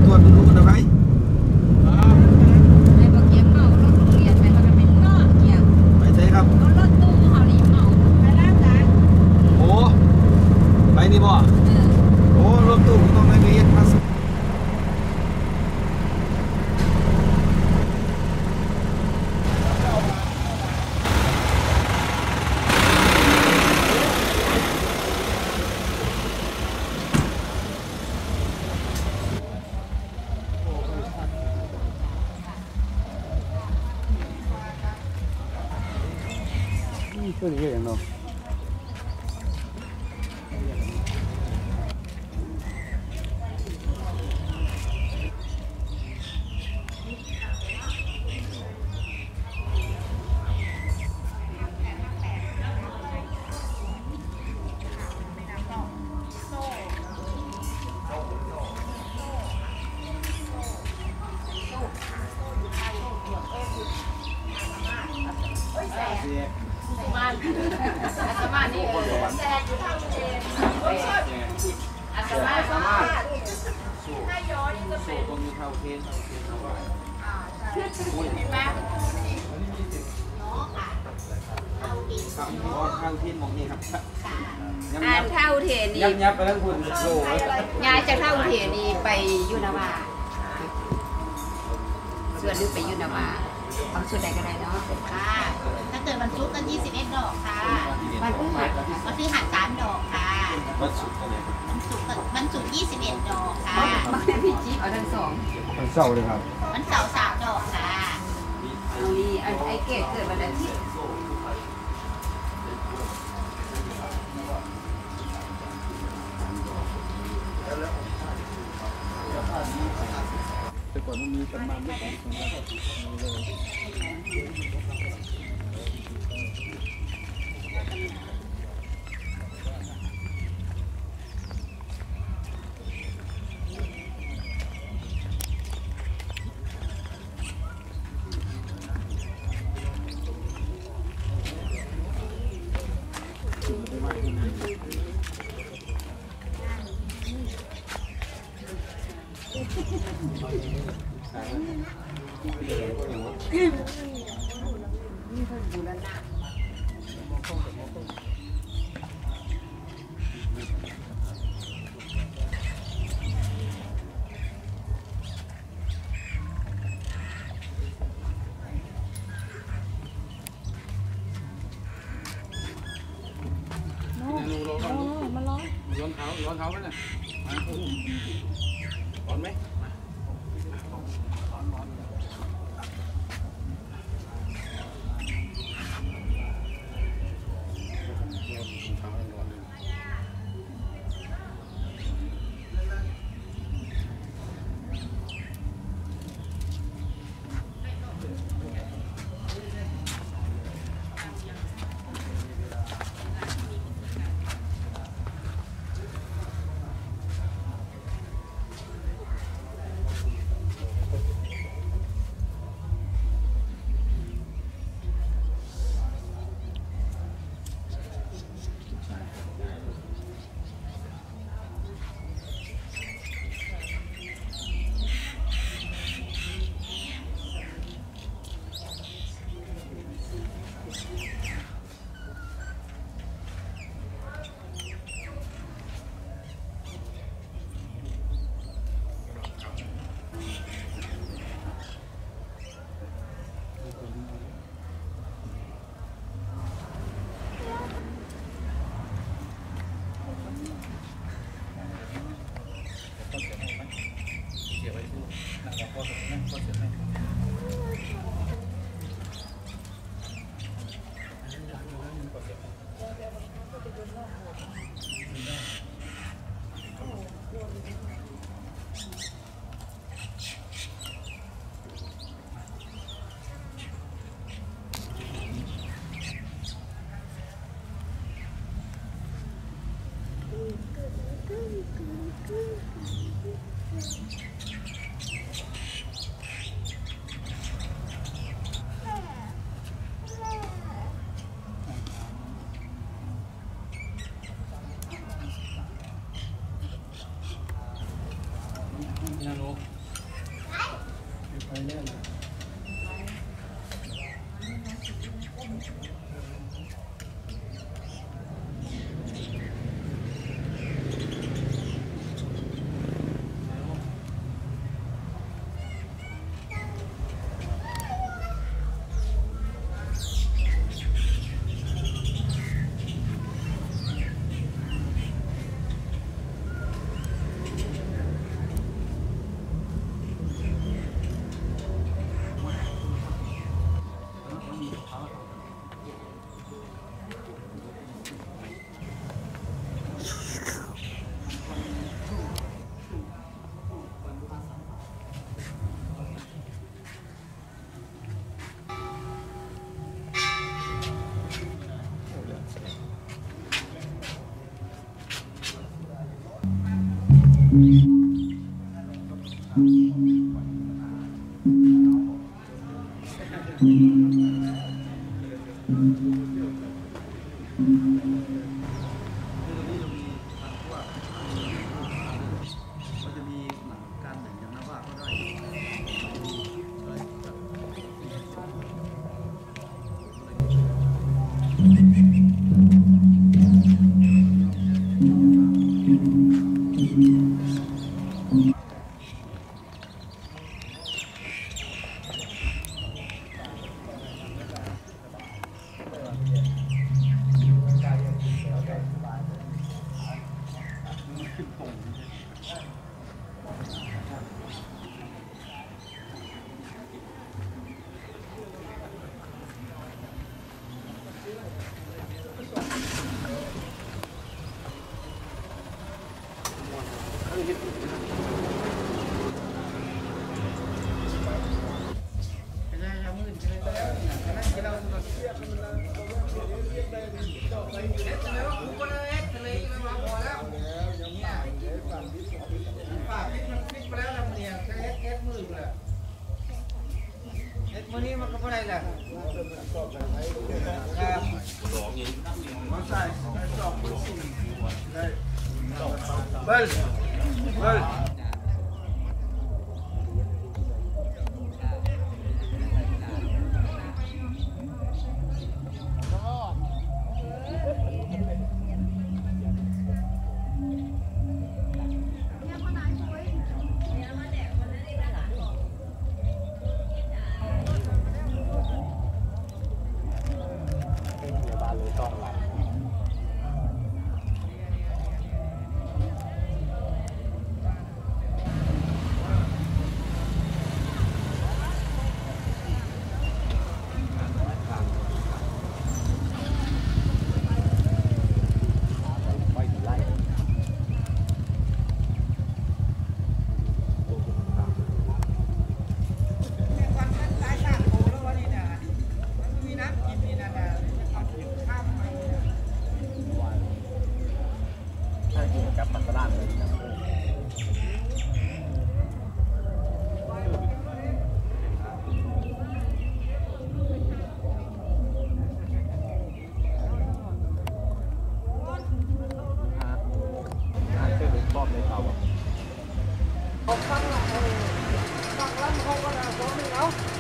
วจดูนะไพ่ในบ่เกียงเมารถโรงเรียนไปเขาจะเป็นล้อเกียงไปใช่ครับรถตู้เขานี่เมาไปร้านจ้าโอ้ไปนี่บ่โอ้รถตู้ต้องได้เรียนภาษาเพื่อนเยอะอย่างเนาะอาสมานี่แซงอยู่ทางเจนอาสมาถ้าย้อนจะเป็นตรงนี้เท่าเทนเท่าไหร่มีแม่น้องค่ะเท่าเทนเท่าเทนมองนี่ครับอ่านเท่าเทนนี่ยับไปแล้วคุณโซ่ยายจะเท่าเทนนี่ไปยุนาวาส่วนนึงไปยุนาวาเอาส่วนใดก็ได้เนาะค่ะถ้าเกิดวันศุกร์ก็21 ดอกค่ะวันพฤหัสก็ซื้อหัด3 ดอกค่ะวันศุกร์อะไรวันศุกร์21 ดอกค่ะมาให้พี่จิ๊บเอาทั้ง2 วันเสาร์เลยครับวันเสาร์3 ดอกค่ะเอานี่ไอเกตเกิดวันอาทิตย์แต่ก่อนมันมีประมาณไม่ถึงร้อนเท้าไหมเนี่ยร้อนไหมวันนี้มันก็ไม่ได้แหละมาใส่สองสี่ได้เบิ้ลเบิ้ลฟังละเขาก็ได้ฟ้องไม่เอา